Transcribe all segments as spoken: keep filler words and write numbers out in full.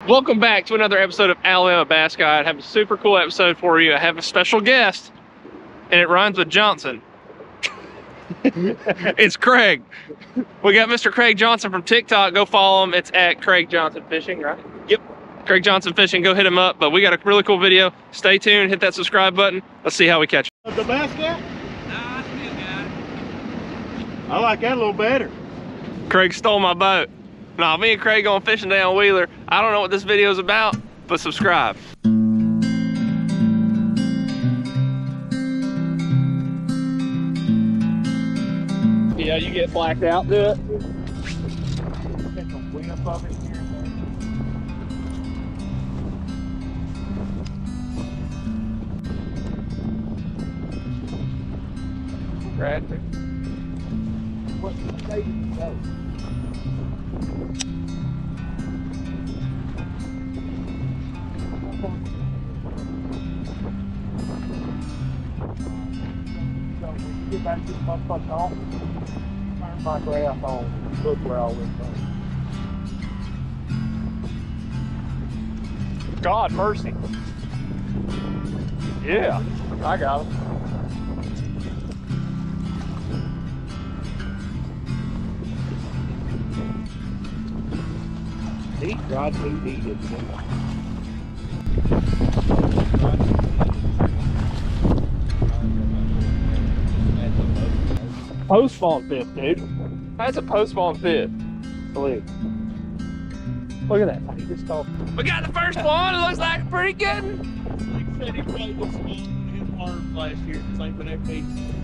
Welcome back to another episode of Alabama Bass Guide. I have a super cool episode for you. I have a special guest, and it rhymes with Johnson. It's Craig. We got Mister Craig Johnson from TikTok. Go follow him. It's at Craig Johnson Fishing, right? Yep. Craig Johnson Fishing. Go hit him up. But we got a really cool video. Stay tuned. Hit that subscribe button. Let's see how we catch it. The bass cat? No, I still got it. I like that a little better. Craig stole my boat. Nah, me and Craig going fishing down Wheeler. I don't know what this video is about, but subscribe. Yeah, you get blacked out, do it. Right. What's the state of the boat? Get back to the motherfucking office, turn my graph on, look where all this goes. God mercy. Yeah, I got him. Deep rod, too deep. Post spawn fish, dude. That's a post spawn fish. Believe. Look at that. He just caught. We got the first one. It looks like pretty good. Like I said, he played with some in his arms last year. It's like when everything.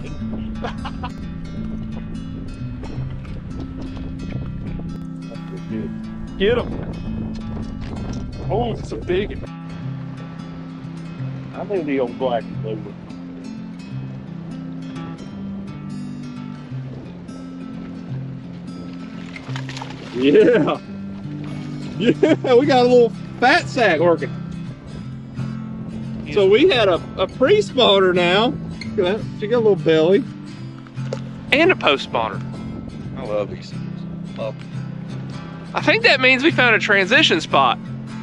That's good. Get him. Oh, it's a big one. I think the old black is blue. Yeah. Yeah, we got a little fat sack working. So we had a, a pre-spawner now. Look at that. She got a little belly. And a post spawner. I love these things. Love them. I think that means we found a transition spot.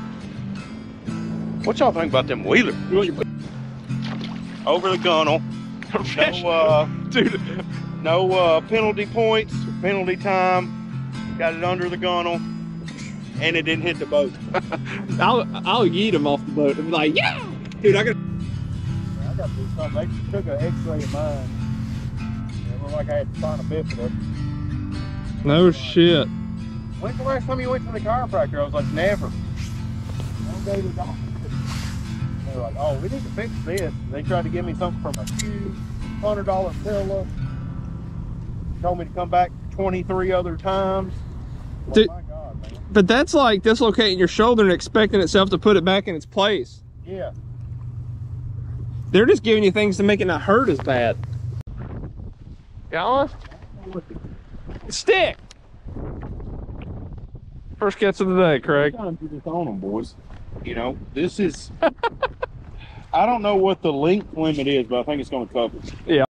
What y'all think about them Wheeler? Over the gunnel. No, uh, Dude. no uh, penalty points, penalty time. Got it under the gunnel, and it didn't hit the boat. I'll I'll yeet him off the boat and be like, yeah, dude, I got. I got to do something. They took an X-ray of mine. It looked like I had to find a bit for it. No shit. When's the last time you went to the chiropractor? I was like, never. One day to the doctor. They were like, oh, we need to fix this. They tried to give me something from a huge hundred dollar pillow. Told me to come back twenty-three other times. Oh Dude, my God, man. but that's like dislocating your shoulder and expecting itself to put it back in its place. Yeah. They're just giving you things to make it not hurt as bad. Got one? Stick! First catch of the day, Craig. Time to this on them, boys. You know, this is. I don't know what the length limit is, but I think it's going to cover. Yeah.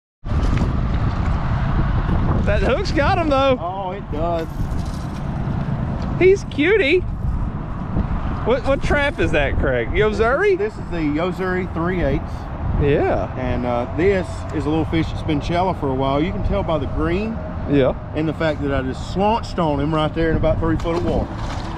That hook's got him though. Oh, it does. He's cutie. What what trap is that, Craig? Yozuri? This is the Yozuri three eighths. Yeah. And uh, this is a little fish that's been shallow for a while. You can tell by the green. Yeah. And the fact that I just slaunched on him right there in about three foot of water.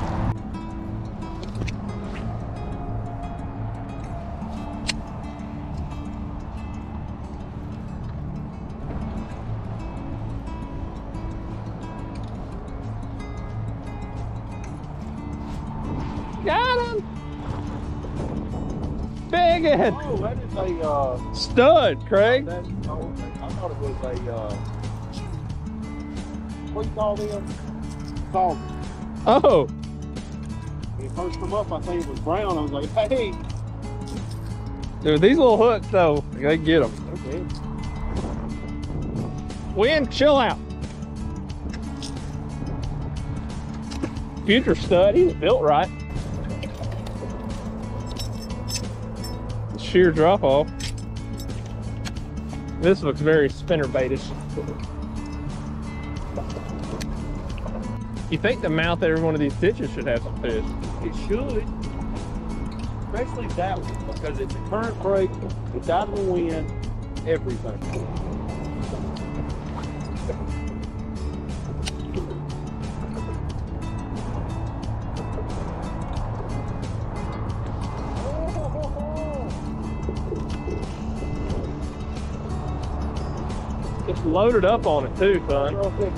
Got him. Big head. Oh, that is a uh, stud, Craig. That, oh, I thought it was a uh, what do you call them? Salt. Oh. When it first come up, I think it was brown. I was like, hey. Dude, these little hooks though, they get them. Okay. Wind, chill out. Future stud, he was built right. Sheer drop off. This looks very spinnerbaitish. You think the mouth of every one of these ditches should have some fish. It should. Especially that one, because it's a current break, it's out of the wind, everything. It's loaded up on it too, son.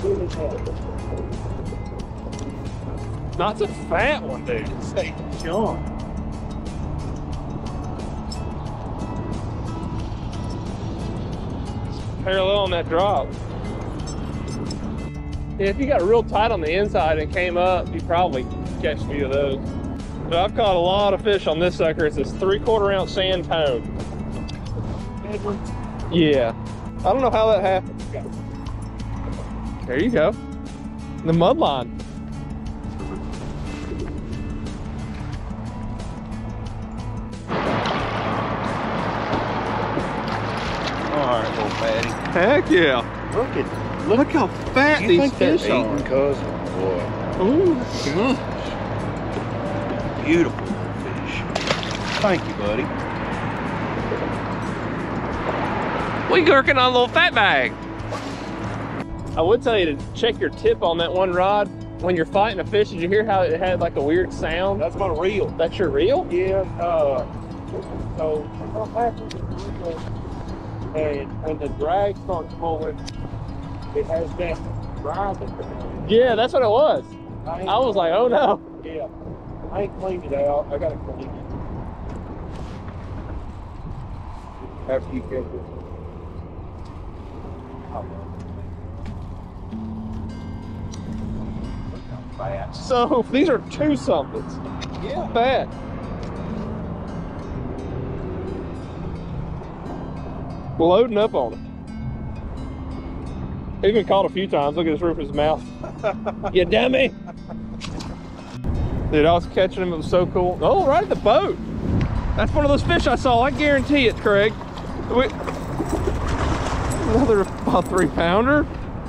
That's a fat one, dude. It's a John. Parallel on that drop. Yeah, if you got real tight on the inside and came up, you probably catch a few of those. But I've caught a lot of fish on this sucker. It's this three quarter ounce sand tone. Yeah. I don't know how that happened. There you go. The Mudline. All right, little fatty. Heck yeah. Look at, Look how fat you these think they're fish are. eating, cousin? Boy. Ooh. Beautiful fish. Thank you, buddy. We working on a little fat bag. I would tell you to check your tip on that one rod when you're fighting a fish. Did you hear how it had like a weird sound? That's my reel. That's your reel? Yeah. Uh, so what happens is, and when the drag starts pulling, it has that rising. Yeah, that's what it was. I, I was like, oh no. Yeah. I ain't cleaned it out. I gotta clean it after you catch it. Fat. So these are two somethings. Yeah. Fat. Loading up on it. He's been caught a few times. Look at his roof of his mouth. You dummy. Dude, I was catching him. It was so cool. Oh, right at the boat. That's one of those fish I saw. I guarantee it, Craig. We... Another about three pounder.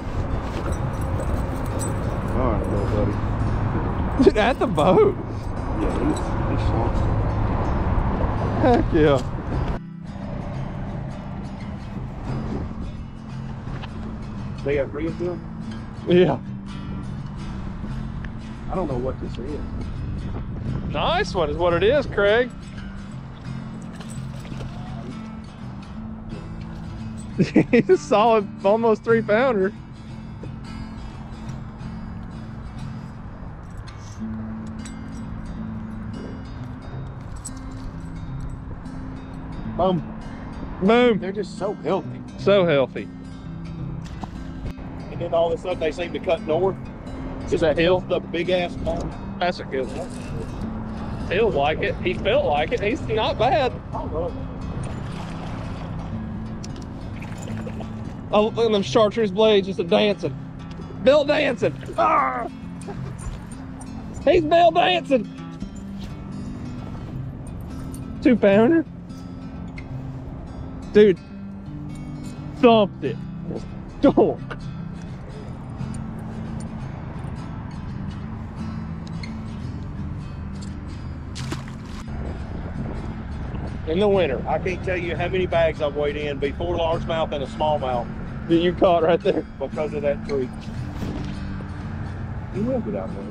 All right, little buddy. Dude, at the boat. Yeah, he's, he's swamped. Heck yeah. They have real to them? Yeah. I don't know what this is. Nice one is what it is, Craig. He's a solid, almost three pounder. Boom. Boom. They're just so healthy. So healthy. And then all of a sudden they seem to cut north. Is that hill? The big ass mountain. That's a good one. Feels like it. He felt like it. He's not bad. Oh, look at them chartreuse blades just a dancing. Bill dancing. Ah! He's Bill dancing. Two pounder. Dude, thumped it. Don't. In the winter. I can't tell you how many bags I've weighed in before largemouth and a smallmouth That you caught right there. because of that tree. You will get out there.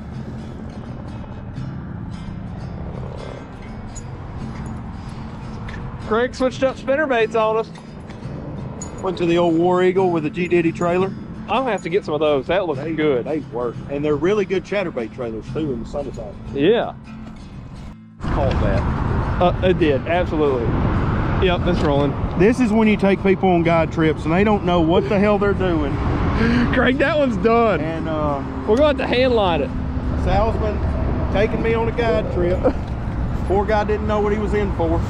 Craig switched up spinnerbaits on us. Went to the old War Eagle with a G Diddy trailer. I'll have to get some of those. That looks They, good. They work. And they're really good chatterbait trailers too in the summertime. Yeah. Caught that. Uh, it did, absolutely. Yep, it's rolling. This is when you take people on guide trips and they don't know what the hell they're doing. Craig, that one's done. And uh, We're going to have to hand line it. Sal's been taking me on a guide trip. Poor guy didn't know what he was in for.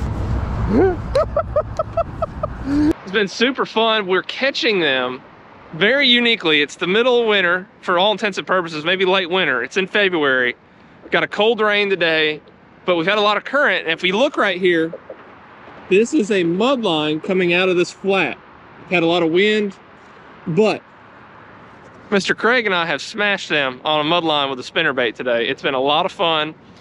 It's been super fun. We're catching them very uniquely. It's the middle of winter for all intents and purposes, maybe late winter. It's in February. We've got a cold rain today, but we've had a lot of current. And if we look right here, this is a mudline coming out of this flat. We've had a lot of wind, but Mister Craig and I have smashed them on a mudline with a spinnerbait today. It's been a lot of fun.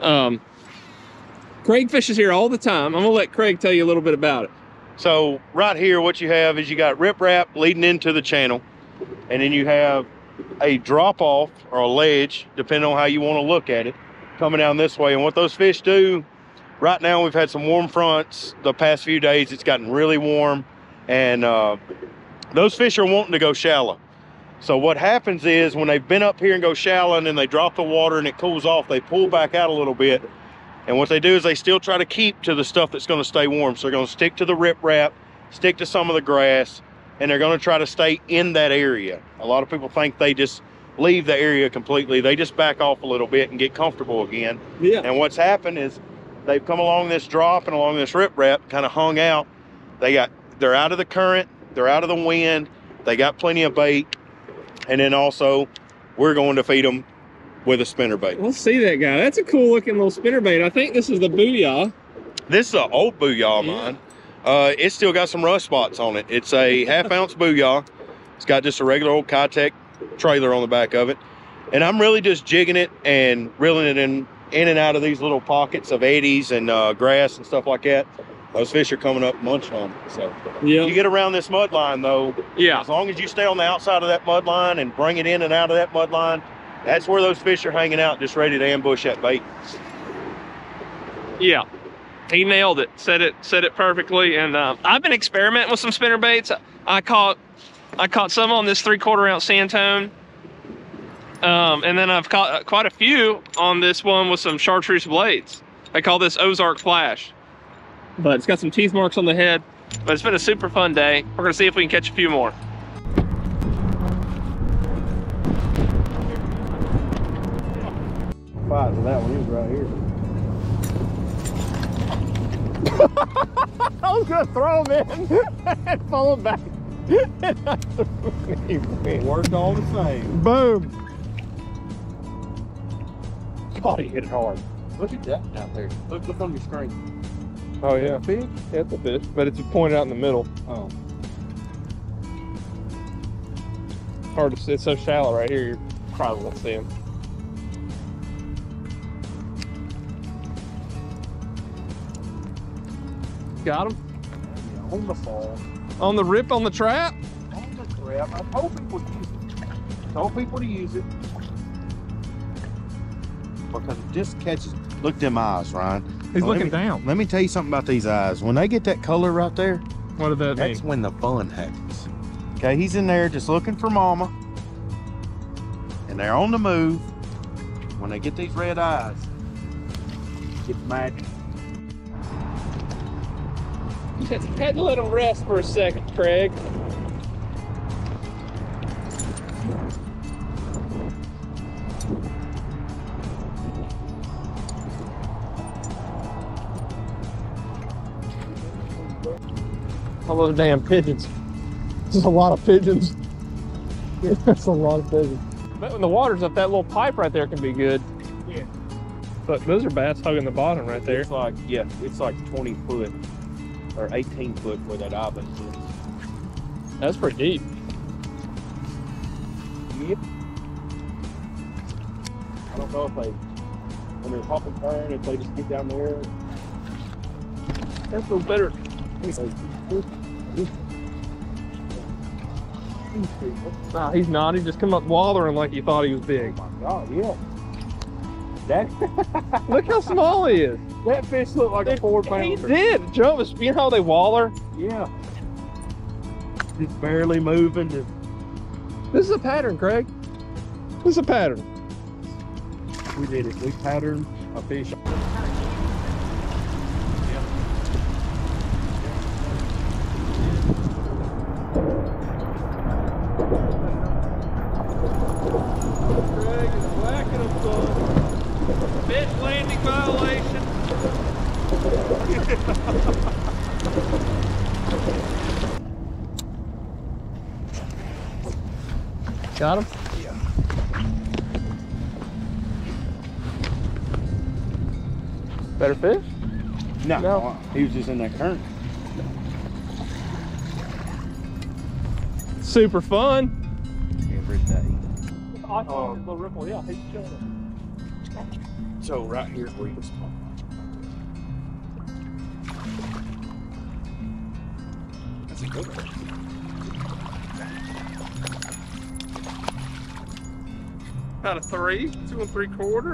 Um, Craig fishes here all the time. I'm gonna let Craig tell you a little bit about it. So right here, what you have is you got riprap leading into the channel, and then you have a drop off or a ledge, depending on how you want to look at it, coming down this way. And what those fish do, right now we've had some warm fronts the past few days. It's gotten really warm, and uh, those fish are wanting to go shallow. So what happens is when they've been up here and go shallow and then they drop the water and it cools off, they pull back out a little bit. And what they do is they still try to keep to the stuff that's going to stay warm. So they're going to stick to the riprap, stick to some of the grass, and they're going to try to stay in that area. A lot of people think they just leave the area completely. They just back off a little bit and get comfortable again. Yeah. And what's happened is they've come along this drop and along this riprap, kind of hung out. They got, they're out of the current, they're out of the wind, they got plenty of bait. And then also, we're going to feed them with a spinnerbait. Let's see that guy. That's a cool looking little spinnerbait. I think this is the Booyah. This is an old Booyah of Yeah. mine. Uh, it's still got some rust spots on it. It's a half ounce Booyah. It's got just a regular old Kitech trailer on the back of it. And I'm really just jigging it and reeling it in, in and out of these little pockets of eddies and uh, grass and stuff like that. Those fish are coming up munching on it. So Yeah. you get around this mud line though, Yeah. as long as you stay on the outside of that mud line and bring it in and out of that mud line, that's where those fish are hanging out, just ready to ambush that bait. Yeah. He nailed it. Said it. Said it perfectly. And um, I've been experimenting with some spinner baits. I caught, I caught some on this three-quarter ounce sandtone, um, and then I've caught quite a few on this one with some chartreuse blades. I call this Ozark Flash, but it's got some teeth marks on the head. But it's been a super fun day. We're gonna see if we can catch a few more. Five of that one is right here. I was gonna throw him in and pull him back. It worked all the same. Boom! God, he hit it hard. Look at that out there. Look, look on your screen. Oh yeah, Fish? yeah, it's a fish, but it's pointed out in the middle. Oh. Hard to see. It's so shallow right here. You probably won't see him. Got him On the fall. on the rip on the trap. On the trap. I told people to use it. I told people to use it. Because it just catches. Look at them eyes, Ryan. He's Well, let looking me- down. Let me tell you something about these eyes. When they get that color right there, What did that that's mean? when the fun happens. Okay, he's in there just looking for mama. And they're on the move. When they get these red eyes, it's magic. Had to let him rest for a second, Craig. All those damn pigeons. There's a lot of pigeons. That's a lot of pigeons. But when the water's up, that little pipe right there can be good. Yeah. But those are bass hugging the bottom right there. It's like, yeah, it's like twenty foot or eighteen foot where that island is. That's pretty deep. Yep. I don't know if they, when they're hopping turn, if they just get down there. That's a little better. Nah, he's not. He just come up wallering like he thought he was big. Oh my God, yeah. That, Look how small he is. that fish looked like a four He pounder. did. Jump was, you know how they waller? Yeah. Just barely moving. Just, This is a pattern, Craig. This is a pattern. we did it. We patterned a fish. Craig is whacking him, son. Fish landing violation. Got him? Yeah. Better fish? No, No. he was just in that current. Super fun. Every day. I saw his little ripple. Yeah, he's chilling. So right here where you start. That's a good one. About a three, two and three quarter.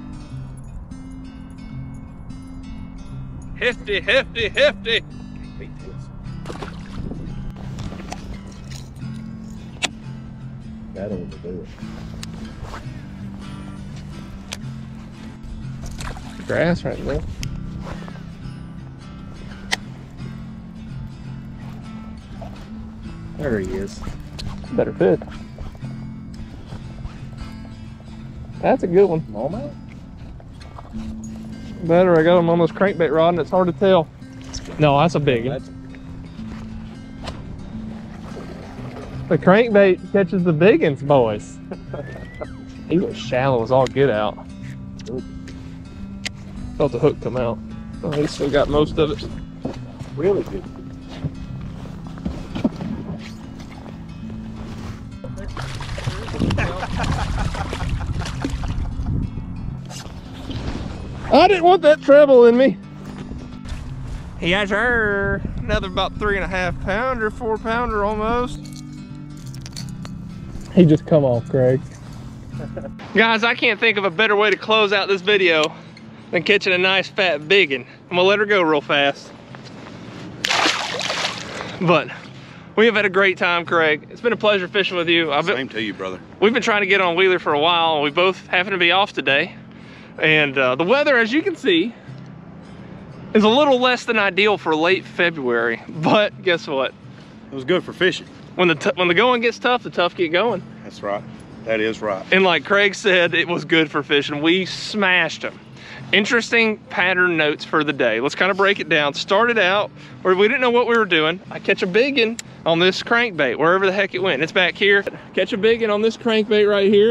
Hefty, hefty, hefty. Can't beat this. That one will do it. Grass right there. There he is. Better fit. That's a good one. Smallmouth? Better. I got him on this crankbait rod and it's hard to tell. No, that's a big one. That's The crankbait catches the big ones, boys. He was shallow as all get out. good. Felt the hook come out. Oh, he still got most of it. Really good. I didn't want that treble in me. Yes, sir. Another about three and a half pounder, four pounder almost. He just come off, Craig. Guys, I can't think of a better way to close out this video than catching a nice fat biggin. I'm gonna let her go real fast. But we have had a great time, Craig. It's been a pleasure fishing with you. I've been, Same to you, brother. We've been trying to get on Wheeler for a while. We both happen to be off today. And uh, the weather, as you can see, is a little less than ideal for late February. But guess what? It was good for fishing. When the t when the going gets tough, the tough get going. That's right. That is right. And like Craig said, it was good for fishing. We smashed them. Interesting pattern notes for the day. Let's kind of break it down. Started out where we didn't know what we were doing. I catch a biggin on this crankbait, wherever the heck it went. It's back here. Catch a biggin on this crankbait right here.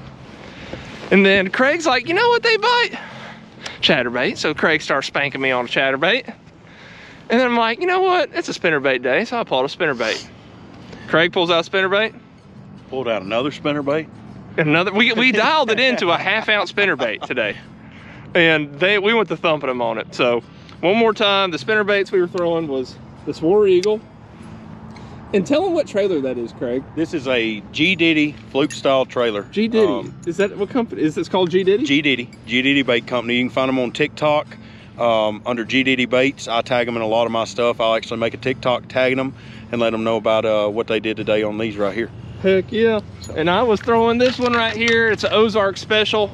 And then Craig's like, you know what they bite? Chatterbait. So Craig starts spanking me on a chatterbait. And then I'm like, you know what? It's a spinnerbait day, so I pulled a spinnerbait. Craig pulls out a spinnerbait. Pulled out another spinnerbait. And another, we, we dialed it into a half ounce spinnerbait today. And they we went to thumping them on it. So one more time, the spinnerbaits we were throwing was this War Eagle. And tell them what trailer that is, Craig. This is a G Diddy fluke style trailer. G Diddy. Um, is that what company? Is this called G Diddy? G Diddy. G Diddy Bait Company. You can find them on TikTok um, under G Diddy Baits. I tag them in a lot of my stuff. I'll actually make a TikTok tagging them and let them know about uh, what they did today on these right here. Heck yeah. And I was throwing this one right here. It's an Ozark Special.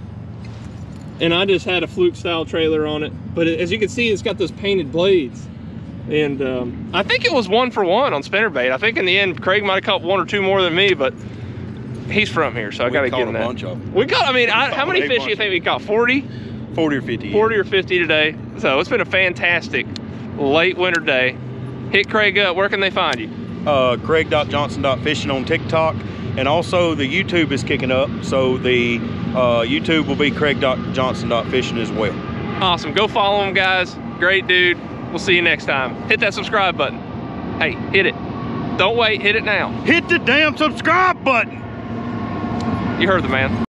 And I just had a fluke style trailer on it. But it, as you can see, it's got those painted blades. And um, I think it was one for one on spinnerbait. I think in the end, Craig might have caught one or two more than me, but he's from here, so I got to give him that. We caught a bunch of them. We caught, I mean, I, how many fish do you think we caught? forty? forty or fifty. forty or fifty today. So it's been a fantastic late winter day. Hit Craig up. Where can they find you? Uh, Craig dot Johnson dot fishing on TikTok. And also the YouTube is kicking up. So the uh, YouTube will be Craig dot Johnson dot fishing as well. Awesome. Go follow him, guys. Great dude. We'll see you next time. Hit that subscribe button. Hey, hit it. Don't wait. Hit it now. Hit the damn subscribe button. You heard the man.